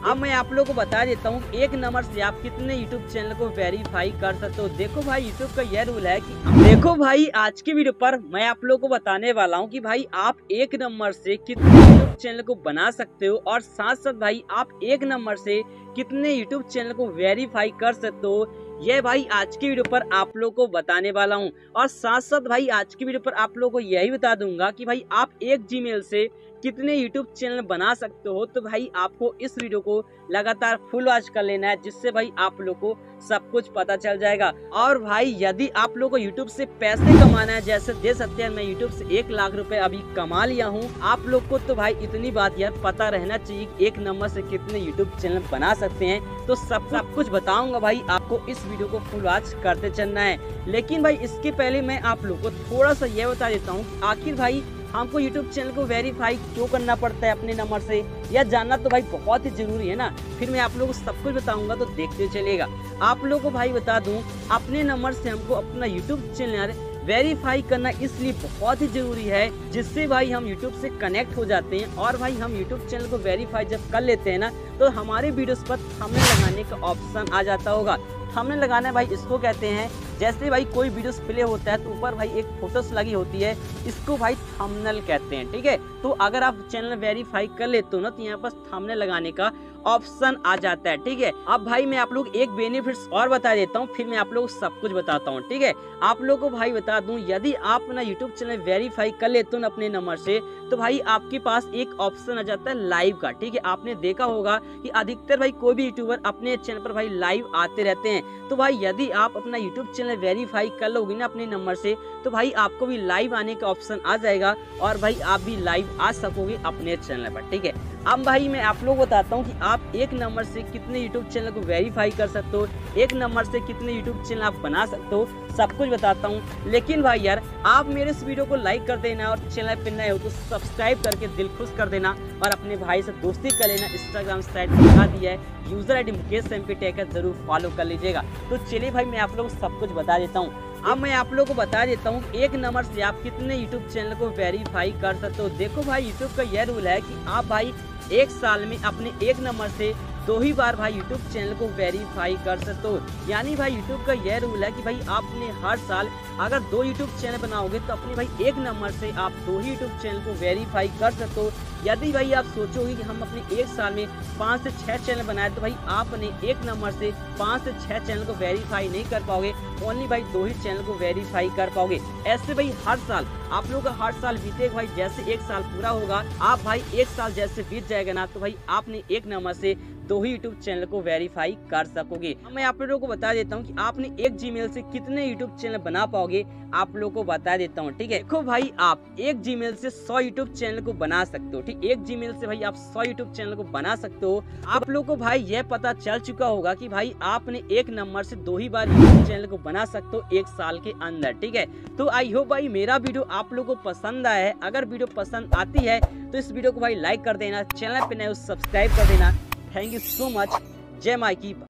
अब मैं आप लोगों को बता देता हूँ एक नंबर से आप कितने यूट्यूब चैनल को वेरीफाई कर सकते हो। देखो भाई यूट्यूब का यह रूल है कि देखो भाई आज की वीडियो पर मैं आप लोगों को बताने वाला हूँ कि भाई आप एक नंबर से कितने यूट्यूब चैनल को बना सकते हो और साथ साथ भाई आप एक नंबर से कितने यूट्यूब चैनल को वेरीफाई कर सकते हो। ये भाई आज की वीडियो पर आप लोगों को बताने वाला हूँ और साथ साथ भाई आज की वीडियो पर आप लोगों को यही बता दूंगा कि भाई आप एक जीमेल से कितने यूट्यूब चैनल बना सकते हो। तो भाई आपको इस वीडियो को लगातार फुल वॉच कर लेना है जिससे भाई आप लोग को सब कुछ पता चल जाएगा। और भाई यदि आप लोग को यूट्यूब से पैसे कमाना है, जैसे दे सकते हैं मैं यूट्यूब से 1 लाख रुपए अभी कमा लिया हूँ, आप लोग को तो भाई इतनी बात यार पता रहना चाहिए एक नंबर से कितने यूट्यूब चैनल बना सकते हैं। तो सब कुछ बताऊंगा भाई, आपको इस वीडियो को फुल वॉच करते चलना है। लेकिन भाई इसके पहले मैं आप लोग को थोड़ा सा यह बता देता हूँ आखिर भाई हमको YouTube चैनल को वेरीफाई क्यों करना पड़ता है अपने नंबर से, यह जानना तो भाई बहुत ही जरूरी है ना। फिर मैं आप लोगों को सब कुछ बताऊंगा तो देखते चलेगा। आप लोगों को भाई बता दूं अपने नंबर से हमको अपना YouTube चैनल वेरीफाई करना इसलिए बहुत ही जरूरी है जिससे भाई हम YouTube से कनेक्ट हो जाते हैं और भाई हम YouTube चैनल को वेरीफाई जब कर लेते हैं ना तो हमारे वीडियोस पर थंबनेल लगाने का ऑप्शन आ जाता होगा। थंबनेल लगाना भाई इसको कहते हैं, जैसे भाई कोई वीडियोस प्ले होता है तो ऊपर भाई एक फोटोस लगी होती है, इसको भाई थंबनेल कहते हैं। ठीक है, तो अगर आप चैनल वेरीफाई कर लेते हो ना तो यहाँ पर थंबनेल लगाने का ऑप्शन आ जाता है। ठीक है, अब भाई मैं आप लोग एक बेनिफिट्स और बता देता हूँ, फिर मैं आप लोग सब कुछ बताता हूँ। ठीक है, आप लोग को भाई बता दूं यदि आप अपना यूट्यूब चैनल वेरीफाई कर लेते हो ना अपने नंबर से तो भाई आपके पास एक ऑप्शन आ जाता है लाइव का। ठीक है, आपने देखा होगा कि अधिकतर भाई कोई भी यूट्यूबर अपने चैनल पर भाई लाइव आते रहते हैं। तो भाई यदि आप अपना यूट्यूब चैनल वेरीफाई कर लोगे ना अपने नंबर से तो भाई आपको भी लाइव आने का ऑप्शन आ जाएगा और भाई आप भी लाइव आ सकोगे अपने चैनल पर। ठीक है, अब भाई मैं आप लोग बताता हूँ कि आप एक नंबर से कितने यूट्यूब चैनल को वेरीफाई कर सकते हो, एक नंबर से कितने यूट्यूब चैनल आप बना सकते हो, सब कुछ बताता हूँ। लेकिन भाई यार आप मेरे इस वीडियो को लाइक कर देना और चैनल पर नए हो तो सब्सक्राइब करके दिल खुश कर देना और अपने भाई से दोस्ती कर लेना। इंस्टाग्राम साइट पर लगा दिया है, user ID Mukesh MP tech है, जरूर फॉलो कर लीजिएगा। तो चलिए भाई मैं आप लोग को सब कुछ बता देता हूँ। अब मैं आप लोगों को बता देता हूँ एक नंबर से आप कितने यूट्यूब चैनल को वेरीफाई कर सकते हो। देखो भाई यूट्यूब का यह रूल है कि आप भाई एक साल में अपने एक नंबर से 2 ही बार भाई यूट्यूब चैनल को वेरीफाई कर सकते हो। यानी भाई यूट्यूब का यह रूल है कि भाई आपने हर साल अगर 2 यूट्यूब चैनल बनाओगे तो अपने भाई एक नंबर से आप 2 ही यूट्यूब चैनल को वेरीफाई कर सकते हो। यदि भाई आप सोचोगे कि हम अपने एक साल में 5 से 6 चैनल बनाए तो भाई आपने एक नंबर से 5 से 6 चैनल को वेरीफाई नहीं कर पाओगे, ओनली भाई 2 ही चैनल को वेरीफाई कर पाओगे। ऐसे भाई हर साल आप लोगों का हर साल बीतेगा भाई, जैसे एक साल पूरा होगा आप भाई एक साल जैसे बीत जाएगा ना तो भाई आपने एक नंबर से 2 ही यूट्यूब चैनल को वेरीफाई कर सकोगे। मैं आप लोगों को बता देता हूँ कि आपने एक जीमेल से कितने यूट्यूब चैनल बना पाओगे, आप लोगों को बता देता हूँ। ठीक है, देखो भाई आप एक जीमेल से 100 यूट्यूब चैनल को बना सकते हो। ठीक, एक जीमेल से भाई आप 100 यूट्यूब चैनल को बना सकते हो। आप लोगों को भाई यह पता चल चुका होगा कि भाई आपने एक नंबर से 2 ही बार यूट्यूब चैनल को बना सकते हो एक साल के अंदर। ठीक है, तो आई होप भाई मेरा वीडियो आप लोगों को पसंद आया है। अगर वीडियो पसंद आती है तो इस वीडियो को भाई लाइक कर देना, चैनल पे नए हो सब्सक्राइब कर देना। Thank you so much. जय माई की।